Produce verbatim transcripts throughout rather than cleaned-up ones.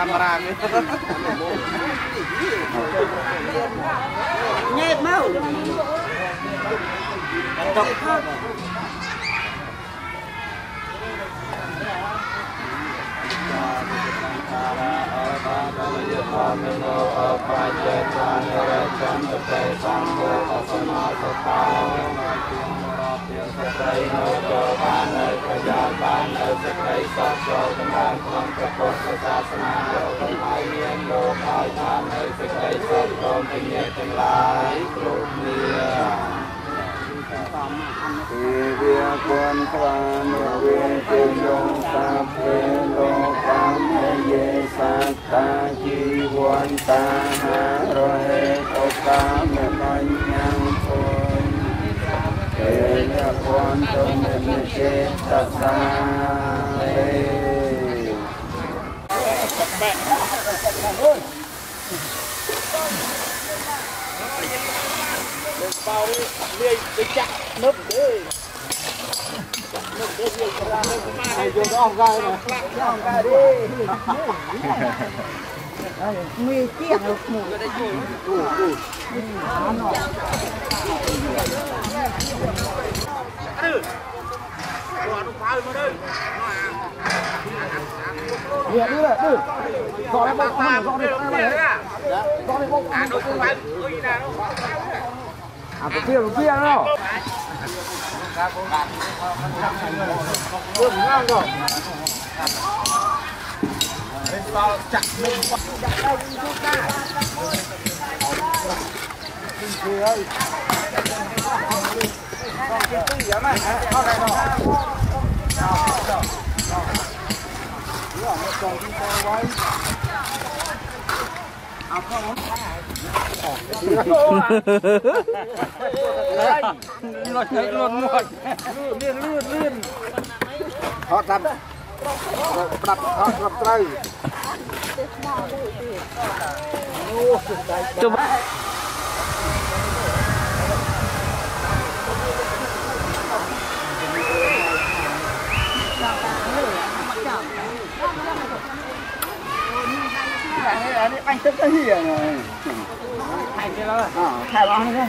camera nhẹ mau đọc Hãy subscribe cho kênh Ghiền Mì Gõ để không bao đi liệt đi chặt nấp đi nấp đi liệt ra này vô cái ong gai này cái ong gai đi mì kia được mù Liệt đi lại đi rõ đấy bốc không rõ đấy rõ đấy rõ đấy bốc à đâu không phải có gì nào đâu à cái kia cái kia đâu được ngang rồi bên sau chặt lên chặt đây chúng ta kia ơi con kia tí vậy mà con này nó còn chúng ta quay à con lột hết lột một liên liên liên họ đặt đặt họ đặt đây anh tức cái gì rồi anh cái đó à khai báo đi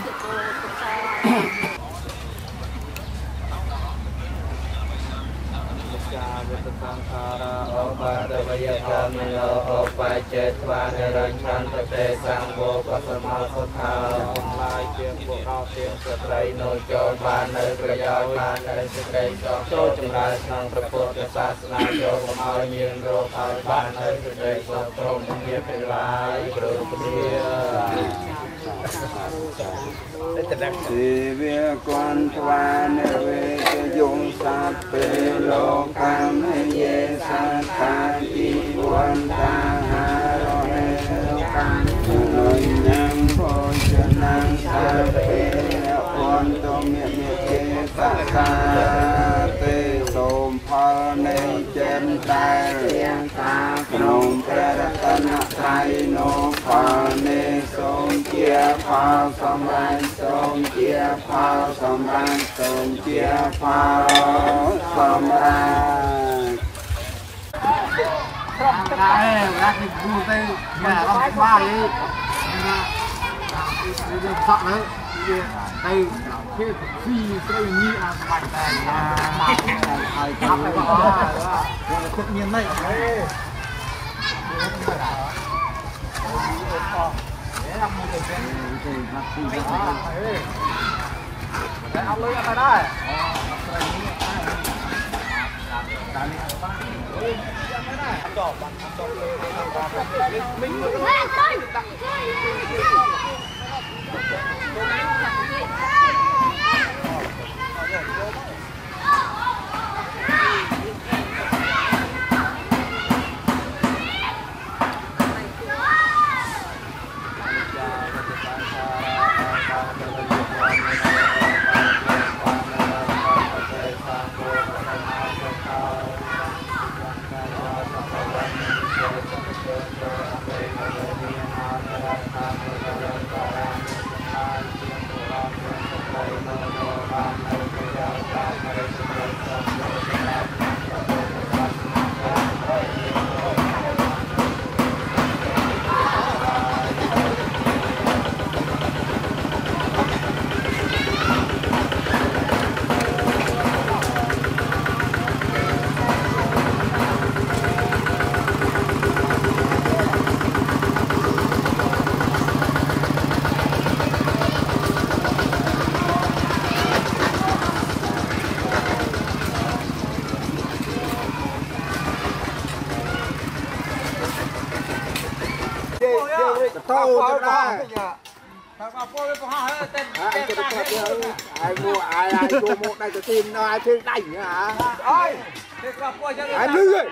Thì việc quan thoại về cái dùng sát về lô cam hay dễ sát ta chỉ quan ta hà rồi lô cam rồi nhang phôi chân năng sát về quan tô miệng miệng chế sát ta tê sôm phơ nên chân ta riêng ta nông pre tân thay nô phơ nên sôm chia phơ sôm ran sôm chia phơ sôm ran sôm chia phơ sôm ran đây là cái vui tê nhà ông ba đi đi sợ nữa đây cái phi cái nhị à bạch này là ai cắp này có tự nhiên đấy đấy ông lấy ra đây mình tao tao đó Thằng cô với họ tên ai cho nó ai mua ai ai mua một đây tự tin nó ai chơi đánh hả ơi thế gặp cô cho ai lư rồi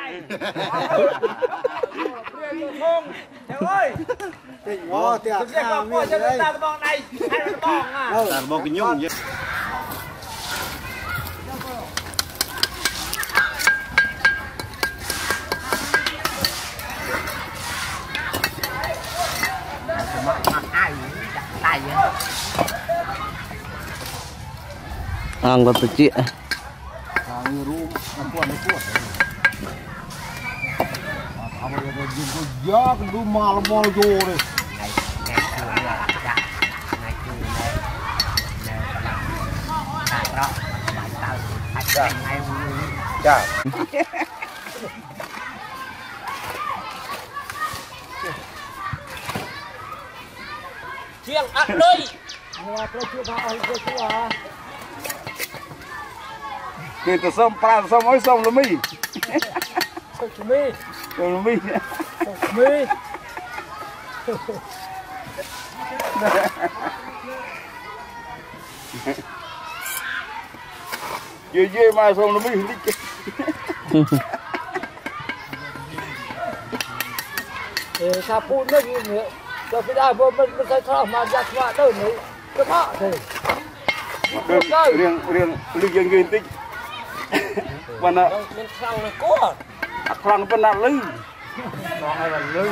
không trời ơi tỉnh ngó tiệt thực ra gặp cô cho người ta bong này hay là bong à là bong cái nhung vậy ăn còn tự chuyện hàng rum ăn qua nó cuột à bây giờ dùng cái giá cái rum mal mal vô đây ngày ngày xưa là dạ ngày xưa này này đó lại tao hạch ngày chà chiêng ăn đây người ta xong pa xong mới xong là mi xong mi là mi mi dê dê mà xong là mi thì sao phun nó như vậy cho cái đai vô mình mình thấy thọ mà giặt vạ đâu nữa cái thọ thì riêng riêng riêng dân ghiền tíchวันน่ะ mình thằng là có ครั้งเป็นน่ะลึง còn hay là lư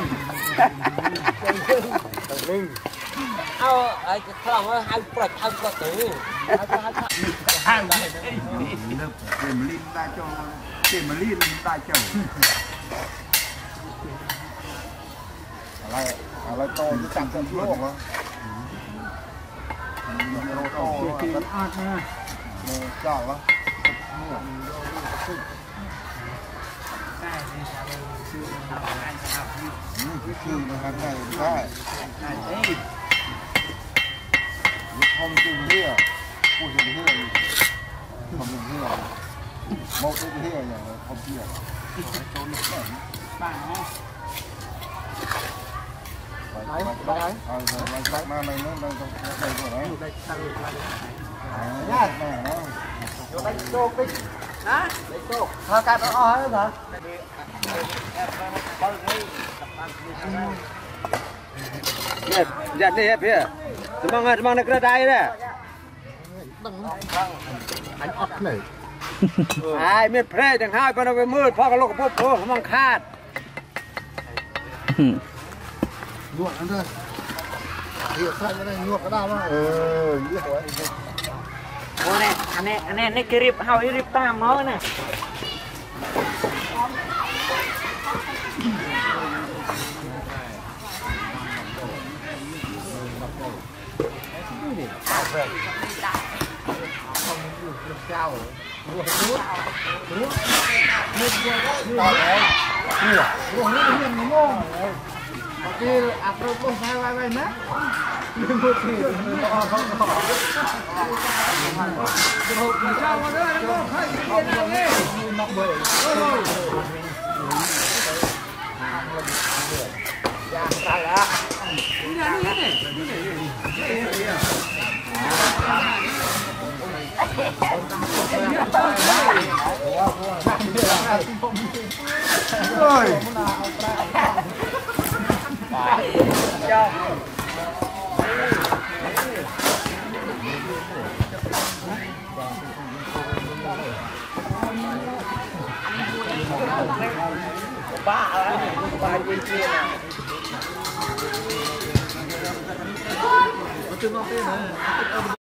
lư ao ai cái thằng nó hay bật hay có tử hàng cái mà linh ta cho cái mà linh ta choอะไรอะไรโตที่จับกันโลกวะโตมันอาดนะเนี่ยเจ้าวะนี่คือชื่อนะครับได้ได้ทำจริงเหี้ยพูดจริงเหี้ยทำจริงเหี้ยโมกจริงเหี้ยอย่างทำเหี้ยโจรแก่บ้านเนาะĐấy, đấy. Ờ, rồi, rồi, mà mày nó đang trong đây của nó. Đây, tăng lực lên. Nhá. Vô đây tô cái. Hả? Đây tô. Thôi cắt nó o hết hả? Nè, giặt đi hết phía. Semang ah, semang nak kena dai dah. Anh ấp này. Ai miệt phê chẳng hai con nó cái mưa, phao cái lỗ cái phô nó mang khát. Nhuộm ăn thôi. Hiểu sao cái này nhuộm cái nào mà. Ừ, biết rồi. Ôi nè, anh này, anh này, này cái rịp, hao cái rịp tam nó nè. Cái áp lực không phải vai vai nát. Nhưng một thì nó không có. Hộp thì sao mà nữa nó không phải cái gì đâu nghe. Nọc bể. Rồi. Dạ, ra đã. Đi ra đi này. Rồi. Cho. Ba á, ba gì kia nè.